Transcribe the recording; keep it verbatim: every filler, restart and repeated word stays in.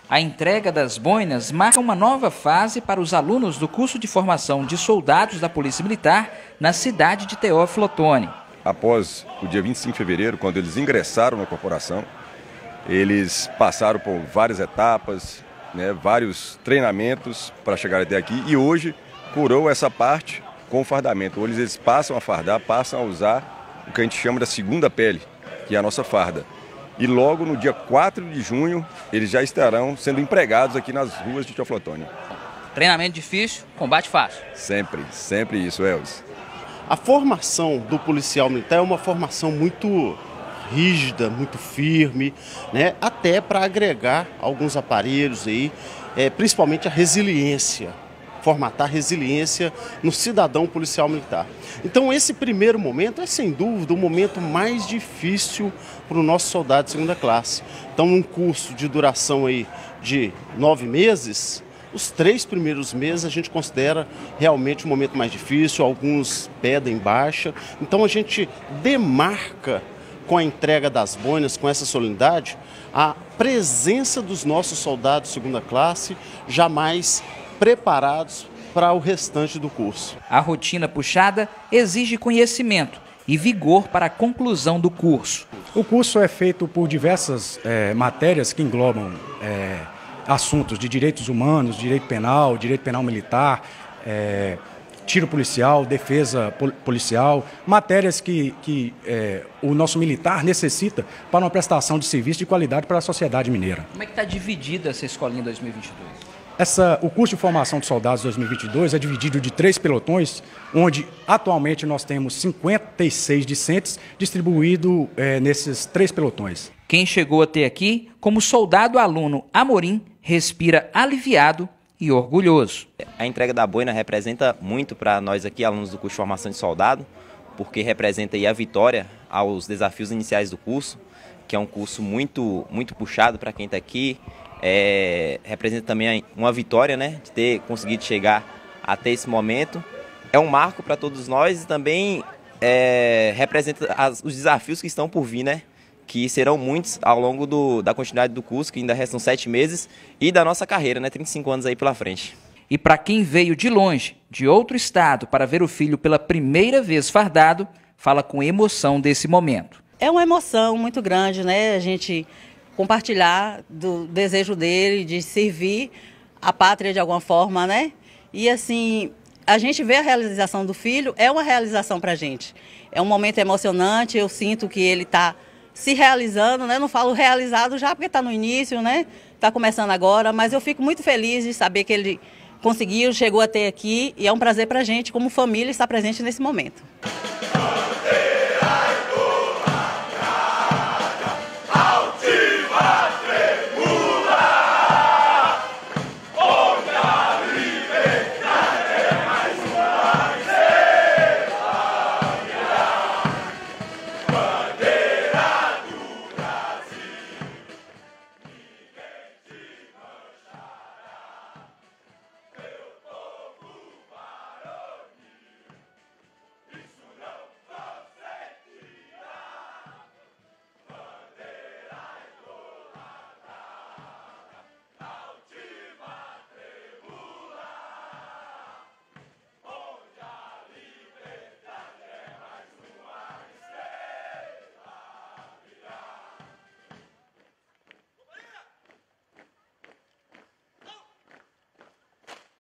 A entrega das boinas marca uma nova fase para os alunos do curso de formação de soldados da Polícia Militar na cidade de Teófilo Otoni. Após o dia vinte e cinco de fevereiro, quando eles ingressaram na corporação, eles passaram por várias etapas, né, vários treinamentos para chegar até aqui e hoje curou essa parte com o fardamento. Hoje eles passam a fardar, passam a usar o que a gente chama da segunda pele, que é a nossa farda. E logo no dia quatro de junho, eles já estarão sendo empregados aqui nas ruas de Teófilo Otoni. Treinamento difícil, combate fácil. Sempre, sempre isso, Elvis. A formação do policial militar é uma formação muito rígida, muito firme, né? Até para agregar alguns aparelhos aí, é, principalmente a resiliência. Formatar resiliência no cidadão policial militar. Então esse primeiro momento é sem dúvida o momento mais difícil para o nosso soldado de segunda classe. Então num curso de duração aí de nove meses, os três primeiros meses a gente considera realmente o momento mais difícil, alguns pedem baixa. Então a gente demarca com a entrega das boinas, com essa solenidade, a presença dos nossos soldados de segunda classe jamais preparados para o restante do curso. A rotina puxada exige conhecimento e vigor para a conclusão do curso. O curso é feito por diversas é, matérias que englobam é, assuntos de direitos humanos, direito penal, direito penal militar, é, tiro policial, defesa policial, matérias que, que é, o nosso militar necessita para uma prestação de serviço de qualidade para a sociedade mineira. Como é que está dividida essa escolinha em dois mil e vinte e dois? Essa, o curso de formação de soldados dois mil e vinte e dois é dividido de três pelotões, onde atualmente nós temos cinquenta e seis discentes distribuídos é, nesses três pelotões. Quem chegou até aqui, como soldado aluno Amorim, respira aliviado e orgulhoso. A entrega da boina representa muito para nós aqui, alunos do curso de formação de soldado, porque representa aí a vitória aos desafios iniciais do curso, que é um curso muito, muito puxado para quem está aqui. É, representa também uma vitória, né, de ter conseguido chegar até esse momento. É um marco para todos nós e também é, representa as, os desafios que estão por vir, né, que serão muitos ao longo do, da continuidade do curso, que ainda restam sete meses, e da nossa carreira, né, trinta e cinco anos aí pela frente. E para quem veio de longe, de outro estado, para ver o filho pela primeira vez fardado, fala com emoção desse momento. É uma emoção muito grande, né, a gente compartilhar do desejo dele de servir a pátria de alguma forma, né? E assim, a gente vê a realização do filho, é uma realização para a gente. É um momento emocionante, eu sinto que ele está se realizando, né? Não falo realizado já porque está no início, né? Está começando agora, mas eu fico muito feliz de saber que ele conseguiu, chegou até aqui e é um prazer para a gente, como família, estar presente nesse momento.